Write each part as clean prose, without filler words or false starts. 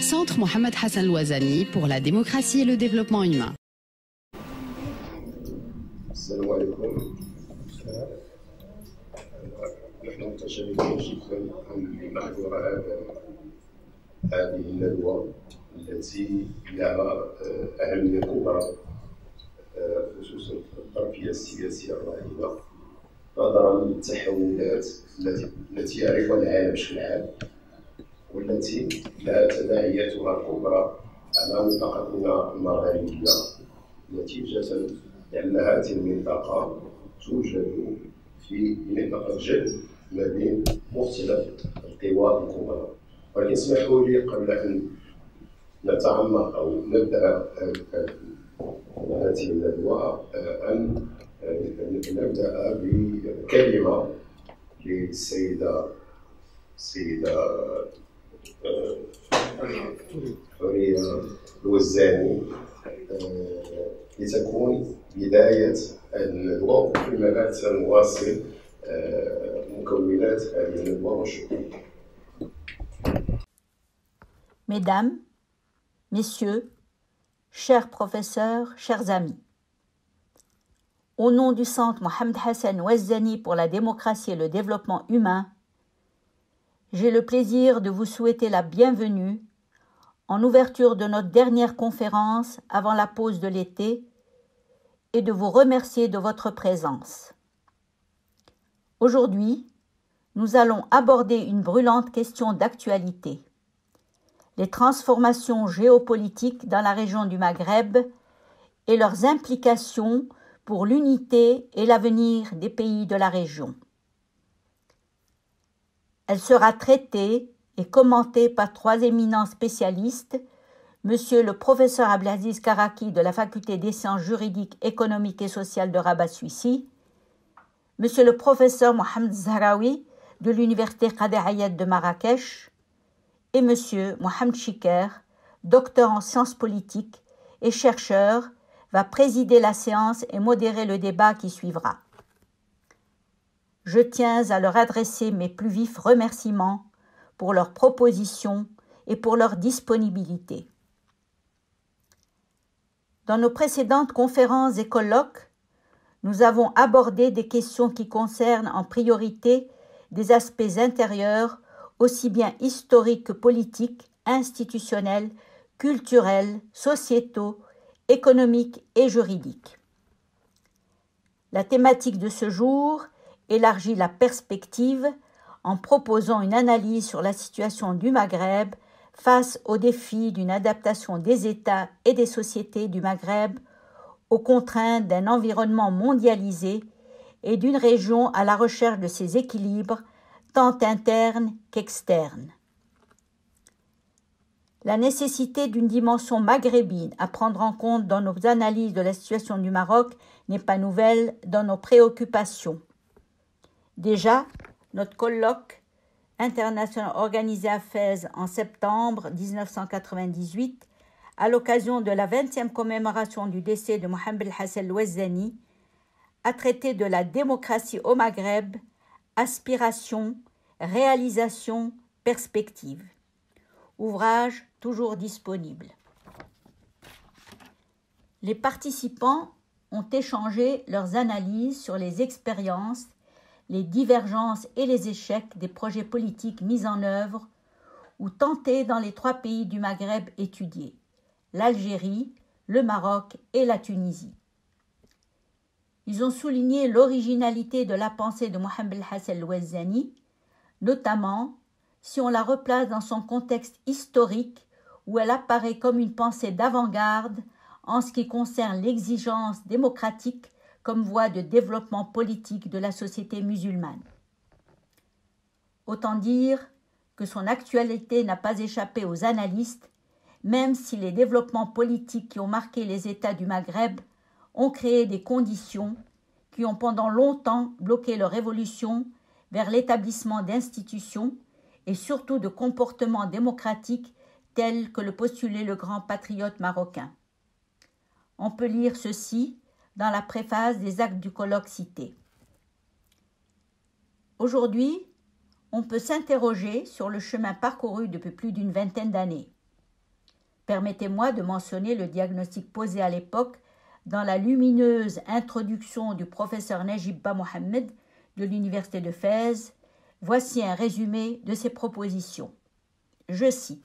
Centre Mohamed Hassan Louazani pour la démocratie et le développement humain. السلام عليكم. نحن متشرفين جدا أن نحضر هذه الندوة التي لها أهمية كبرى خصوصا في التربية السياسية الراهنة نظرا للتحولات التي يعرفها العالم بشكل عام والتي لها تداعياتها الكبرى على منطقتنا المغاربية نتيجة لأن هذه المنطقة توجد في منطقة جد ما بين مختلف القوى الكبرى. ولكن اسمحوا لي قبل أن نتعمق أو نبدأ هذه الندوة أن نبدأ بكلمة للسيدة حورية الوزاني لتكون بداية الندوة فيما بعد سنواصل مكونات هذه الندوة وشكرا. Mesdames, Messieurs, chers professeurs, chers amis, au nom du Centre Mohamed Hassan Louazani pour la démocratie et le développement humain, j'ai le plaisir de vous souhaiter la bienvenue en ouverture de notre dernière conférence avant la pause de l'été et de vous remercier de votre présence. Aujourd'hui, nous allons aborder une brûlante question d'actualité, les transformations géopolitiques dans la région du Maghreb et leurs implications pour l'unité et l'avenir des pays de la région. Elle sera traitée et commentée par trois éminents spécialistes, Monsieur le professeur Abdelaziz Karaki de la Faculté des sciences juridiques, économiques et sociales de Rabat-Suissi, Monsieur le professeur Mohamed Zahraoui de l'Université Qadir Hayat de Marrakech et Monsieur Mohamed Chiker, docteur en sciences politiques et chercheur, va présider la séance et modérer le débat qui suivra. Je tiens à leur adresser mes plus vifs remerciements pour leurs propositions et pour leur disponibilité. Dans nos précédentes conférences et colloques, nous avons abordé des questions qui concernent en priorité des aspects intérieurs aussi bien historiques que politiques, institutionnels, culturels, sociétaux, économiques et juridiques. La thématique de ce jour élargit la perspective en proposant une analyse sur la situation du Maghreb face aux défis d'une adaptation des États et des sociétés du Maghreb aux contraintes d'un environnement mondialisé et d'une région à la recherche de ses équilibres tant internes qu'externes. La nécessité d'une dimension maghrébine à prendre en compte dans nos analyses de la situation du Maroc n'est pas nouvelle dans nos préoccupations. Déjà, notre colloque international organisé à Fès en septembre 1998, à l'occasion de la 20e commémoration du décès de Mohamed Hassan Louazani, a traité de la démocratie au Maghreb, aspiration, réalisation, perspective. Ouvrage toujours disponible. Les participants ont échangé leurs analyses sur les expériences, les divergences et les échecs des projets politiques mis en œuvre ou tentés dans les trois pays du Maghreb étudiés, l'Algérie, le Maroc et la Tunisie. Ils ont souligné l'originalité de la pensée de Mohamed Hassan Louazani, notamment si on la replace dans son contexte historique où elle apparaît comme une pensée d'avant-garde en ce qui concerne l'exigence démocratique comme voie de développement politique de la société musulmane. Autant dire que son actualité n'a pas échappé aux analystes, même si les développements politiques qui ont marqué les États du Maghreb ont créé des conditions qui ont pendant longtemps bloqué leur évolution vers l'établissement d'institutions et surtout de comportements démocratiques tels que le postulait le grand patriote marocain. On peut lire ceci dans la préface des actes du colloque cité. Aujourd'hui, on peut s'interroger sur le chemin parcouru depuis plus d'une vingtaine d'années. Permettez-moi de mentionner le diagnostic posé à l'époque dans la lumineuse introduction du professeur Najib Ba Mohammed de l'Université de Fès. Voici un résumé de ses propositions. Je cite.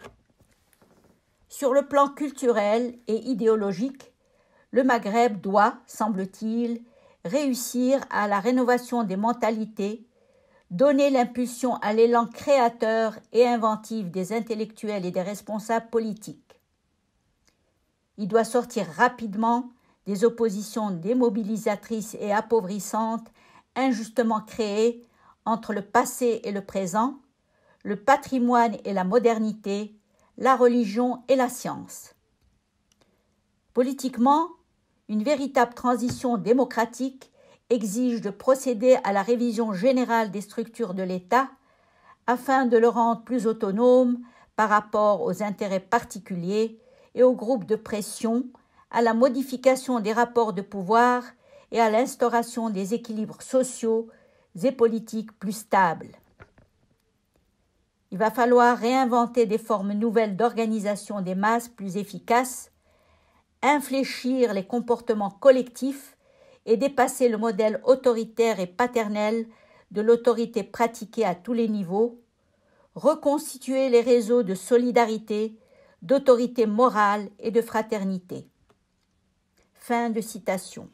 Sur le plan culturel et idéologique, le Maghreb doit, semble-t-il, réussir à la rénovation des mentalités, donner l'impulsion à l'élan créateur et inventif des intellectuels et des responsables politiques. Il doit sortir rapidement des oppositions démobilisatrices et appauvrissantes injustement créées entre le passé et le présent, le patrimoine et la modernité, la religion et la science. Politiquement, une véritable transition démocratique exige de procéder à la révision générale des structures de l'État afin de le rendre plus autonome par rapport aux intérêts particuliers et aux groupes de pression, à la modification des rapports de pouvoir et à l'instauration des équilibres sociaux et politiques plus stables. Il va falloir réinventer des formes nouvelles d'organisation des masses plus efficaces, infléchir les comportements collectifs et dépasser le modèle autoritaire et paternel de l'autorité pratiquée à tous les niveaux, reconstituer les réseaux de solidarité, d'autorité morale et de fraternité. Fin de citation.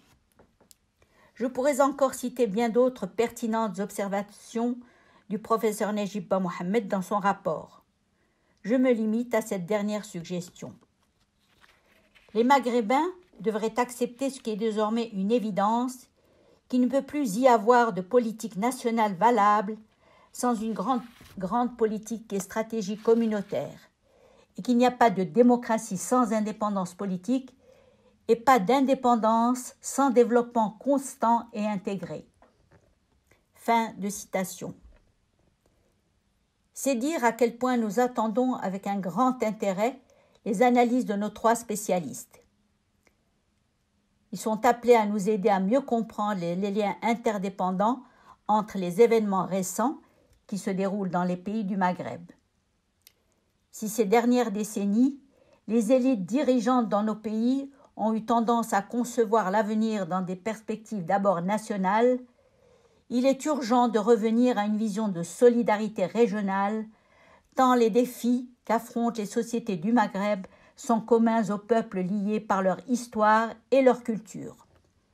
Je pourrais encore citer bien d'autres pertinentes observations du professeur Najib Ba Mohammed dans son rapport. Je me limite à cette dernière suggestion. Les Maghrébins devraient accepter ce qui est désormais une évidence, qu'il ne peut plus y avoir de politique nationale valable sans une grande politique et stratégie communautaire, et qu'il n'y a pas de démocratie sans indépendance politique et pas d'indépendance sans développement constant et intégré. Fin de citation. C'est dire à quel point nous attendons avec un grand intérêt les analyses de nos trois spécialistes. Ils sont appelés à nous aider à mieux comprendre les liens interdépendants entre les événements récents qui se déroulent dans les pays du Maghreb. Si ces dernières décennies, les élites dirigeantes dans nos pays ont eu tendance à concevoir l'avenir dans des perspectives d'abord nationales, il est urgent de revenir à une vision de solidarité régionale, tant les défis qu'affrontent les sociétés du Maghreb sont communs aux peuples liés par leur histoire et leur culture.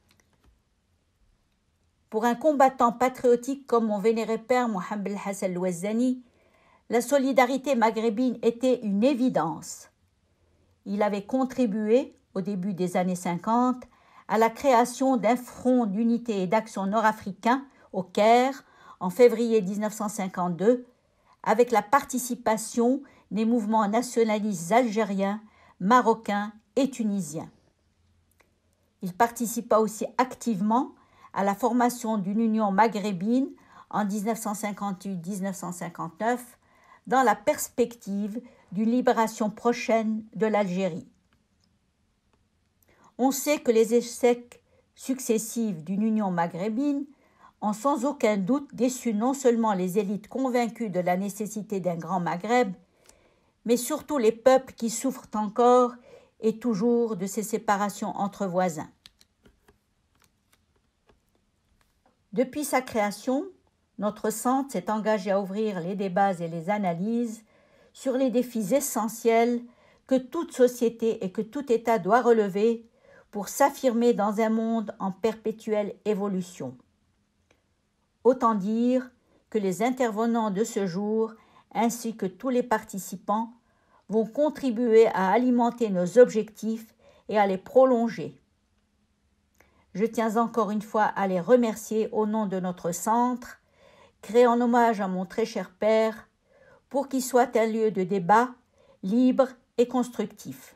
Pour un combattant patriotique comme mon vénéré père Mohamed Hassan El-Ouazzani, la solidarité maghrébine était une évidence. Il avait contribué, au début des années 50, à la création d'un front d'unité et d'action nord-africain au Caire en février 1952, avec la participation des mouvements nationalistes algériens, marocains et tunisiens. Il participa aussi activement à la formation d'une union maghrébine en 1958-1959 dans la perspective d'une libération prochaine de l'Algérie. On sait que les échecs successifs d'une union maghrébine ont sans aucun doute déçu non seulement les élites convaincues de la nécessité d'un grand Maghreb, mais surtout les peuples qui souffrent encore et toujours de ces séparations entre voisins. Depuis sa création, notre centre s'est engagé à ouvrir les débats et les analyses sur les défis essentiels que toute société et que tout État doit relever pour s'affirmer dans un monde en perpétuelle évolution. Autant dire que les intervenants de ce jour, ainsi que tous les participants, vont contribuer à alimenter nos objectifs et à les prolonger. Je tiens encore une fois à les remercier au nom de notre centre, créé en hommage à mon très cher père, pour qu'il soit un lieu de débat libre et constructif.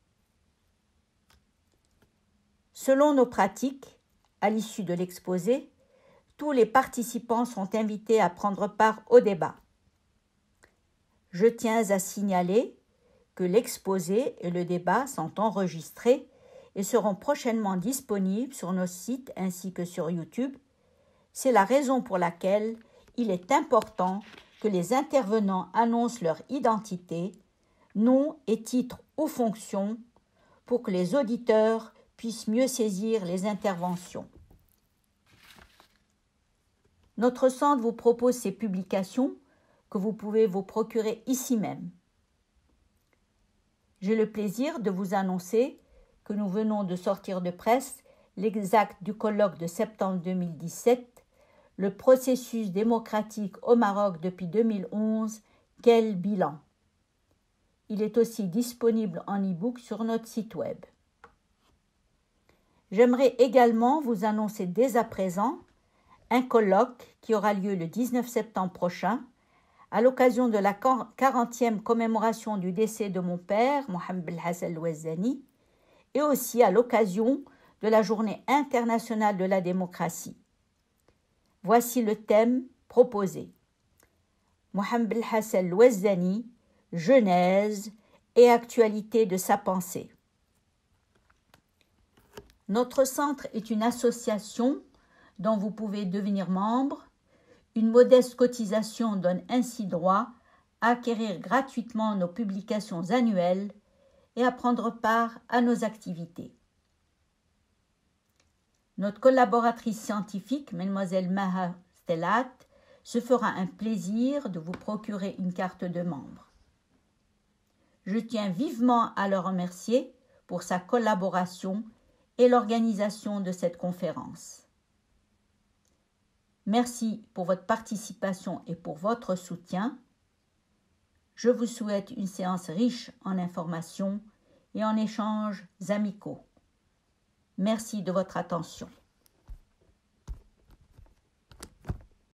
Selon nos pratiques, à l'issue de l'exposé, tous les participants sont invités à prendre part au débat. Je tiens à signaler que l'exposé et le débat sont enregistrés et seront prochainement disponibles sur nos sites ainsi que sur YouTube. C'est la raison pour laquelle il est important que les intervenants annoncent leur identité, nom et titre ou fonction pour que les auditeurs puissent mieux saisir les interventions. Notre centre vous propose ces publications que vous pouvez vous procurer ici même. J'ai le plaisir de vous annoncer que nous venons de sortir de presse l'exact du colloque de septembre 2017, le processus démocratique au Maroc depuis 2011, quel bilan? Il est aussi disponible en e-book sur notre site web. J'aimerais également vous annoncer dès à présent un colloque qui aura lieu le 19 septembre prochain à l'occasion de la 40e commémoration du décès de mon père, Mohamed Belhassan Louezani, et aussi à l'occasion de la Journée internationale de la démocratie. Voici le thème proposé. Mohamed Belhassan Louezani, genèse et actualité de sa pensée. Notre centre est une association dont vous pouvez devenir membre. Une modeste cotisation donne ainsi droit à acquérir gratuitement nos publications annuelles et à prendre part à nos activités. Notre collaboratrice scientifique, Mademoiselle Maha Stellat, se fera un plaisir de vous procurer une carte de membre. Je tiens vivement à le remercier pour sa collaboration et l'organisation de cette conférence. Merci pour votre participation et pour votre soutien. Je vous souhaite une séance riche en informations et en échanges amicaux. Merci de votre attention.